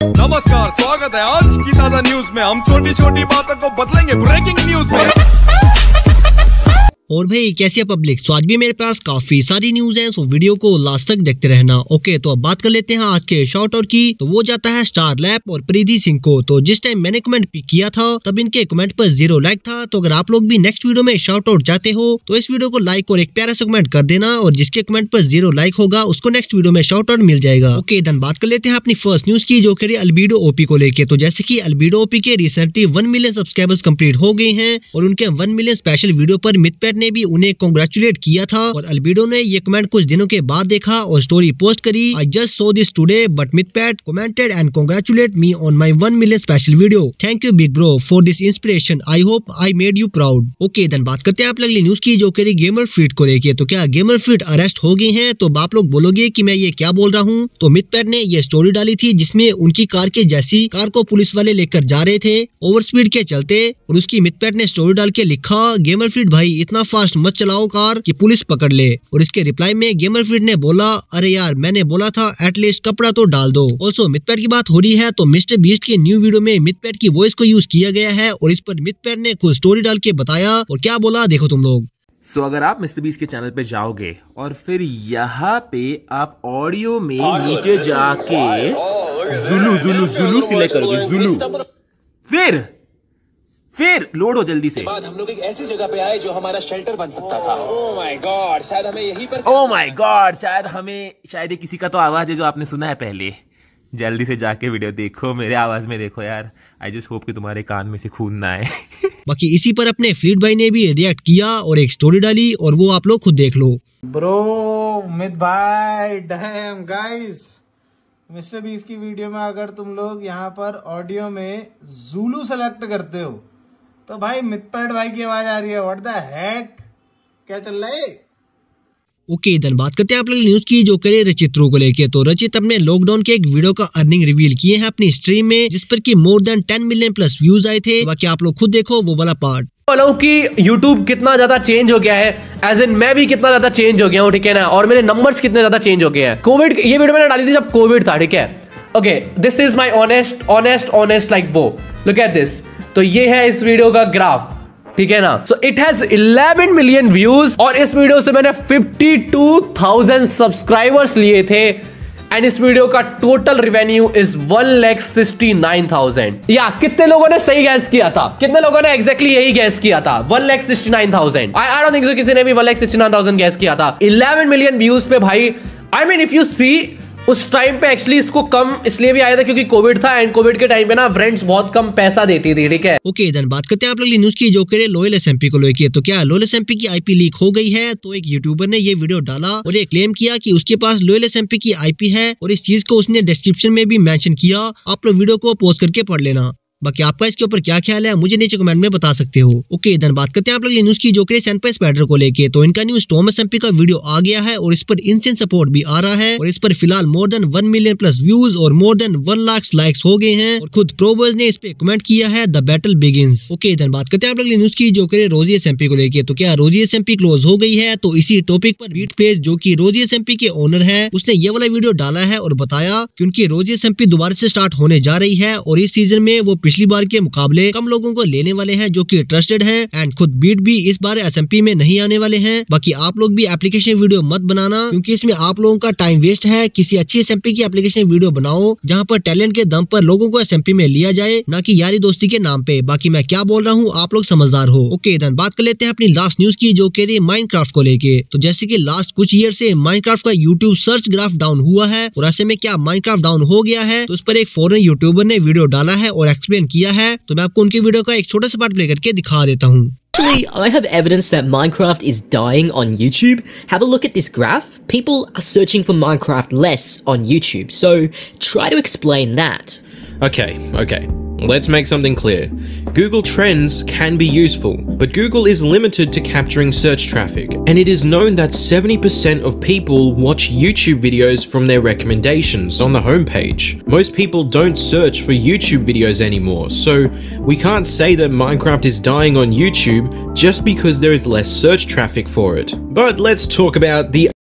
नमस्कार, स्वागत है आज की ताजा न्यूज में। हम छोटी छोटी बातों को बदलेंगे ब्रेकिंग न्यूज में। और भाई कैसी है पब्लिक, तो आज भी मेरे पास काफी सारी न्यूज हैं, सो वीडियो को लास्ट तक देखते रहना। ओके, तो अब बात कर लेते हैं आज के शॉर्ट आउट की। तो वो जाता है स्टार लैब और प्रीति सिंह को। तो जिस टाइम मैंने कमेंट पिक किया था तब इनके कमेंट पर 0 लाइक था। तो अगर आप लोग भी नेक्स्ट वीडियो में शॉर्ट आउट चाहते हो तो इस वीडियो को लाइक और एक प्यारा सा कमेंट कर देना, और जिसके कमेंट पर 0 लाइक होगा उसको नेक्स्ट वीडियो में शॉर्ट आउट मिल जाएगा। ओके, देन बात कर लेते हैं अपनी फर्स्ट न्यूज की, जो कि अल्बीडो ओपी को लेके। तो जैसे की अल्बीडो ओपी के रिसेंटली 1 मिलियन सब्सक्राइबर्स कंप्लीट हो गए हैं, और उनके 1 मिलियन स्पेशल वीडियो पर मिथपैट ने भी उन्हें कांग्रेचुलेट किया था। और अल्बीडो ने ये कमेंट कुछ दिनों के बाद देखा और स्टोरी पोस्ट करी, I just saw this today but Mythpat commented and congratulate me on my 1 million special video. Thank you big bro for this inspiration, I hope I made you proud. Okay, then बात करते हैं आप अगली news की, जो कि gamer freed को लेके। तो क्या गेमर फ्रीड अरेस्ट हो गए हैं? तो आप लोग बोलोगे कि मैं ये क्या बोल रहा हूँ। तो मिथपैट ने ये स्टोरी डाली थी जिसमें उनकी कार के जैसी कार को पुलिस वाले लेकर जा रहे थे ओवर स्पीड के चलते, और उसकी मिथपैट ने स्टोरी डाल के लिखा, गेमर फ्रीड भाई इतना फास्ट मत चलाओ कार कि पुलिस पकड़ ले। और इसके रिप्लाई में गेमर फ्रीड ने बोला, अरे यार मैंने बोला था एटलीस्ट कपड़ा तो डाल दो। ऑल्सो मिथपैट की बात हो रही है तो मिस्टर बीस्ट के न्यू वीडियो में मिथपैट की वॉइस को यूज किया गया है, और इस पर मिथपैट ने खुद स्टोरी डाल के बताया और क्या बोला देखो तुम लोग। सो अगर आप मिस्टर बीस्ट के चैनल पे जाओगे और फिर यहाँ पे आप ऑडियो में नीचे जाके जुलू जुलू जुलू सिलेक्ट करोगे, जुलू, फिर लोड हो जल्दी से। बाद हम लोग एक ऐसी जगह पे आए जो हमारा शेल्टर बन सकता था। ओह माय गॉड, शायद हमें यहीं पर, ओह माय गॉड, शायद ये किसी का तो आवाज है जो आपने सुना है पहले। जल्दी से जाके वीडियो देखो, मेरे आवाज में देखो यार। आई जस्ट होप कि तुम्हारे कान में से खून ना आए। बाकी इसी पर अपने फ्लीट भाई ने भी रिएक्ट किया और एक स्टोरी डाली, और वो आप लोग खुद देख लो। ब्रो मिथ भाई, डैम गाइस, मिस्टर बीस्ट की वीडियो में अगर तुम लोग यहाँ पर ऑडियो में जुलू सेलेक्ट करते हो तो भाई मिथपैट भाई की आवाज आ रही है। व्हाट द हेक, क्या चल रहा है? ओके, देन बात करते हैं आप लोग न्यूज की, जो करे रचित रू को लेके। तो रचित अपने लॉकडाउन के एक वीडियो का अर्निंग रिवील किए हैं अपनी स्ट्रीम में, जिस पर कि more than 10 million plus views आए थे। बाकी आप लोग खुद देखो वो वाला पार्ट। बोलो कि YouTube कितना ज्यादा चेंज हो गया है, एज इन मैं भी कितना ज्यादा चेंज हो गया हूँ, ठीक है ना, और मेरे नंबर्स कितने ज्यादा चेंज हो गए हैं। कोविड, ये वीडियो मैंने डाली थी जब कोविड था, ठीक है। Okay, this is my honest like वो, लुक एट दिस। तो ये है इस वीडियो का ग्राफ, ठीक है ना। So it has 11 million views, और इस वीडियो से मैंने 52,000 सब्सक्राइबर्स लिए थे, एंड इस वीडियो का टोटल रेवेन्यू इज 1,69,000। या कितने लोगों ने सही गैस किया था? कितने लोगों ने एग्जैक्टली यही गैस किया था? 1,69,000। आई डोंट थिंक सो किसी ने भी 1,69,000 गैस किया था। 11 मिलियन व्यूज पे भाई, I mean if you see, उस टाइम पे एक्चुअली इसको कम इसलिए भी आया था क्योंकि कोविड था, एंड कोविड के टाइम पे ना फ्रेंड्स बहुत कम पैसा देती थी, ठीक है। ओके, देन बात करते हैं आप लोग न्यूज की, जो करे लॉयल एसएमपी को लेके। तो क्या लॉयल एसएमपी की आईपी लीक हो गई है? तो एक यूट्यूबर ने ये वीडियो डाला और ये क्लेम किया कि उसके पास लॉयल एसएमपी की आईपी है, और इस चीज को उसने डिस्क्रिप्शन में भी मेंशन किया। आप लोग वीडियो को पॉज करके पढ़ लेना। बाकी आपका इसके ऊपर क्या ख्याल है मुझे नीचे कमेंट में बता सकते हो। ओके, देन बात करते हैं आप लोग न्यूज की, जो कि सैनपाई स्पाइडर को लेके। तो इनका न्यू स्टॉर्म एसएमपी का वीडियो आ गया है, और इस पर इंसेंट सपोर्ट भी आ रहा है, और इस पर फिलहाल more than 1 million plus views और मोर देन 1 लाख लाइक्स हो गए हैं, और खुद प्रोबर्स ने इस पे कमेंट किया है, the battle begins. Okay, then बात करते हैं आप लोग न्यूज की, जो कि रोजी एसएमपी को लेके। तो क्या रोजी एसएमपी क्लोज हो गई है? तो इसी टॉपिक पर बीट पेज, जो की रोजी एसएमपी के ओनर है, उसने ये वाला वीडियो डाला है और बताया कि उनकी रोजी एसएमपी दोबारा से स्टार्ट होने जा रही है, और इस सीजन में वो पिछली बार के मुकाबले कम लोगों को लेने वाले हैं जो कि ट्रस्टेड हैं, एंड खुद बीट भी इस बार एसएमपी में नहीं आने वाले हैं। बाकी आप लोग भी एप्लीकेशन वीडियो मत बनाना, क्योंकि इसमें आप लोगों का टाइम वेस्ट है। किसी अच्छी एसएमपी की एप्लीकेशन वीडियो बनाओ जहां पर टैलेंट के दम पर लोगों को एसएमपी में लिया जाए, ना कि यारी दोस्ती के नाम पे। बाकी मैं क्या बोल रहा हूँ आप लोग समझदार हो। ओके, देन बात कर लेते हैं अपनी लास्ट न्यूज की, जो कि माइनक्राफ्ट को लेके। तो जैसे कि लास्ट कुछ ईयर से माइनक्राफ्ट का यूट्यूब सर्च ग्राफ डाउन हुआ है, और ऐसे में क्या माइनक्राफ्ट डाउन हो गया है? तो उस पर एक फॉरेन यूट्यूबर ने वीडियो डाला है और एक्सप्लेन किया है। तो मैं आपको उनकी वीडियो का एक छोटा सा पार्ट प्ले करके दिखा देता हूँ। Actually, I have evidence that Minecraft is dying on YouTube. Have a look at this graph. People are searching for Minecraft less on YouTube, so try to explain that. Okay. Let's make something clear. Google Trends can be useful, but Google is limited to capturing search traffic, and it is known that 70% of people watch YouTube videos from their recommendations on the homepage. Most people don't search for YouTube videos anymore, so we can't say that Minecraft is dying on YouTube just because there is less search traffic for it. But let's talk about the